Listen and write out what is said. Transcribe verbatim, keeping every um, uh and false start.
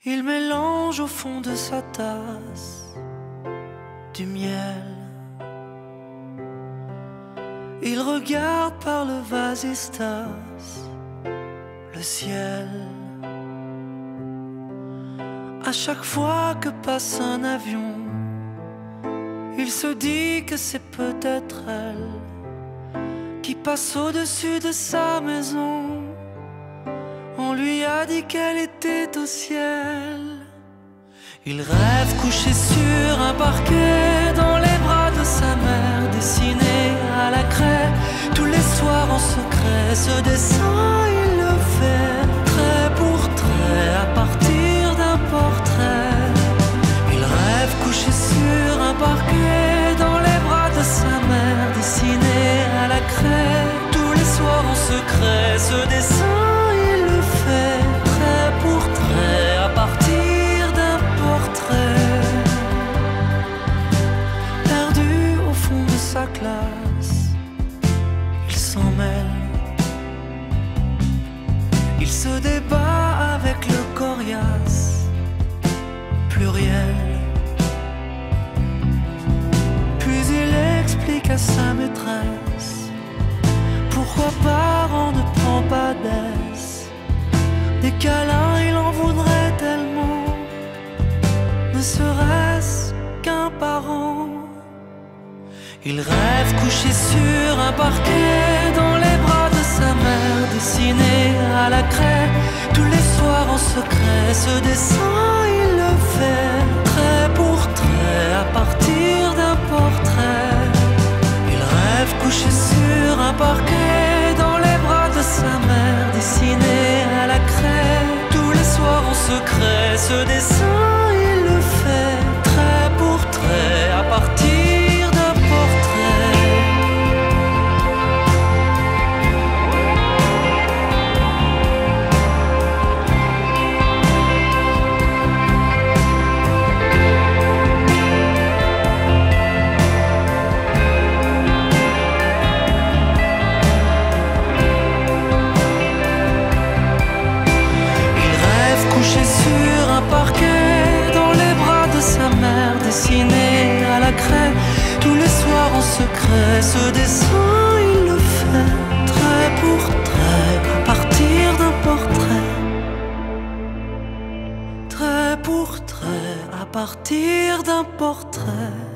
Il mélange au fond de sa tasse du miel. Il regarde par le vasistas le ciel. À chaque fois que passe un avion, il se dit que c'est peut-être elle qui passe au-dessus de sa maison. On lui a dit qu'elle était au ciel. Il rêve couché sur un parquet dans les bras de sa mère, dessiné à la craie tous les soirs en secret. Ce dessin il le fait trait pour trait à partir d'un portrait. Il rêve couché sur un parquet dans les bras de sa mère, dessiné à la craie tous les soirs en secret. Ce dessin il le fait trait pour trait à partir d'un portrait. Perdu au fond de sa classe, il s'en mêle. Il se débat avec le coriace pluriel. Puis il explique à sa maîtresse pourquoi parent ne prend pas d'aise. Des câlins il en voudrait tellement, ne serait-ce qu'un parent. Il rêve couché sur un parquet dans les bras de sa mère, dessiné à la craie tous les soirs en secret. Ce dessin il le fait trait pour trait à partir d'un portrait. Il rêve couché sur un parquet dans les bras de sa mère, dessiné à la craie tous les soirs en secret. Ce dessin il le fait trait pour trait à partir d'un portrait. Dessiné à la craie tous les soirs en secret. Ce dessin il le fait trait pour trait à partir d'un portrait. Trait pour trait à partir d'un portrait.